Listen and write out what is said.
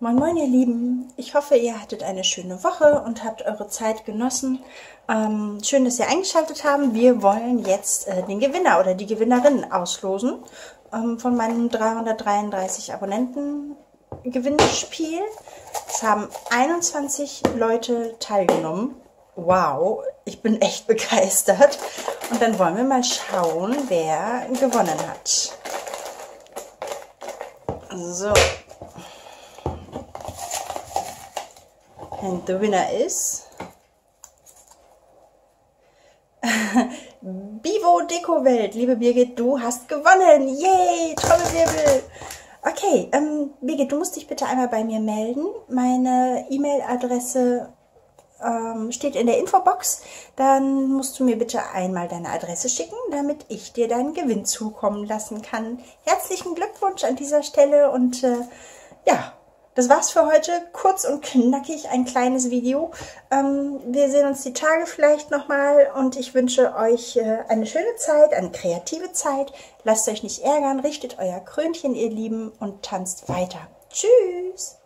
Moin Moin ihr Lieben, ich hoffe ihr hattet eine schöne Woche und habt eure Zeit genossen. Schön, dass ihr eingeschaltet habt. Wir wollen jetzt den Gewinner oder die Gewinnerin auslosen von meinem 333 Abonnenten Gewinnspiel. Es haben 21 Leute teilgenommen. Wow, ich bin echt begeistert. Und dann wollen wir mal schauen, wer gewonnen hat. So. And the winner is Bivo Deko Welt. Liebe Birgit, du hast gewonnen. Yay, Trommelwirbel. Okay, Birgit, du musst dich bitte einmal bei mir melden. Meine E-Mail-Adresse steht in der Infobox. Dann musst du mir bitte einmal deine Adresse schicken, damit ich dir deinen Gewinn zukommen lassen kann. Herzlichen Glückwunsch an dieser Stelle und ja. Das war's für heute, kurz und knackig, ein kleines Video. Wir sehen uns die Tage vielleicht nochmal und ich wünsche euch eine schöne Zeit, eine kreative Zeit. Lasst euch nicht ärgern, richtet euer Krönchen, ihr Lieben, und tanzt weiter. Tschüss!